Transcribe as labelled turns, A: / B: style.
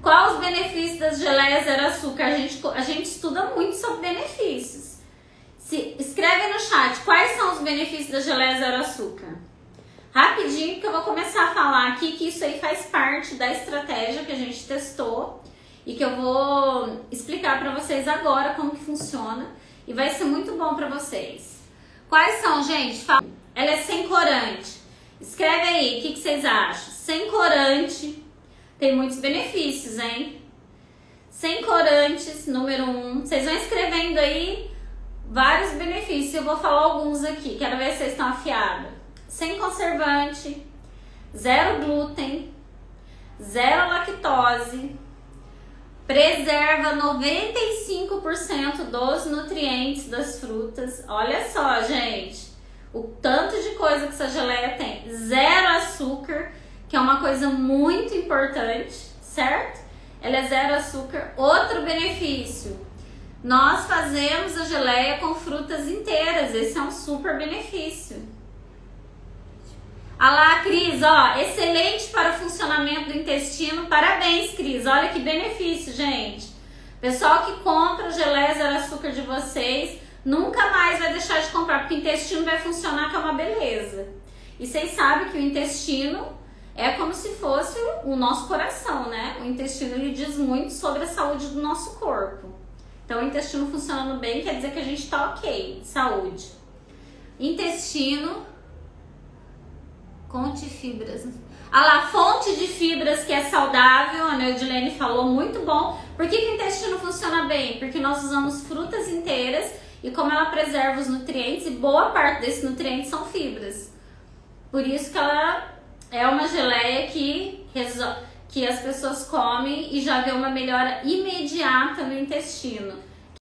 A: Qual os benefícios das geleias zero açúcar? A gente estuda muito sobre benefícios. Escreve no chat quais são os benefícios da geleia zero açúcar. Rapidinho, que eu vou começar a falar aqui que isso aí faz parte da estratégia que a gente testou e que eu vou explicar para vocês agora como que funciona e vai ser muito bom para vocês. Quais são, gente? Ela é sem corante. Escreve aí, o que vocês acham? Sem corante, tem muitos benefícios, hein? Sem corantes, número 1. Vocês vão escrevendo aí vários benefícios. Eu vou falar alguns aqui, quero ver se vocês estão afiados. Sem conservante, zero glúten, zero lactose, preserva 95% dos nutrientes das frutas. Olha só, gente, o tanto de coisa que essa geleia tem. Zero açúcar, que é uma coisa muito importante, certo? Ela é zero açúcar. Outro benefício, nós fazemos a geleia com frutas inteiras. Esse é um super benefício. Olha lá, Cris, ó, excelente para o funcionamento do intestino. Parabéns, Cris, olha que benefício, gente. Pessoal que compra geleia zero açúcar de vocês, nunca mais vai deixar de comprar, porque o intestino vai funcionar, que é uma beleza. E vocês sabem que o intestino é como se fosse o nosso coração, né? O intestino, ele diz muito sobre a saúde do nosso corpo. Então, o intestino funcionando bem quer dizer que a gente tá ok, de saúde. Intestino... Fonte de fibras. Ah lá, fonte de fibras que é saudável, a Neudilene falou, muito bom. Por que o intestino funciona bem? Porque nós usamos frutas inteiras e como ela preserva os nutrientes, e boa parte desses nutrientes são fibras. Por isso que ela é uma geleia que as pessoas comem e já vê uma melhora imediata no intestino.